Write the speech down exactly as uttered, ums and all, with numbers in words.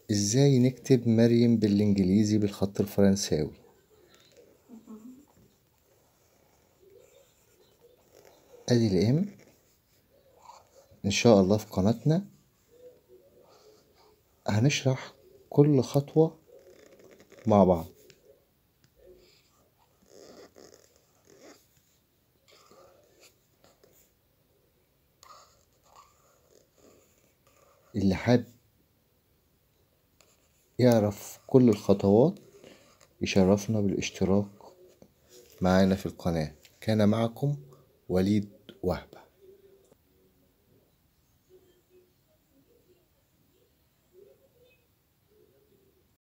ازاي نكتب مريم بالانجليزي بالخط الفرنساوي؟ ادي الام. ان شاء الله في قناتنا هنشرح كل خطوة مع بعض. اللي حابب يعرف كل الخطوات يشرفنا بالاشتراك معانا في القناة. كان معكم وليد وهبة.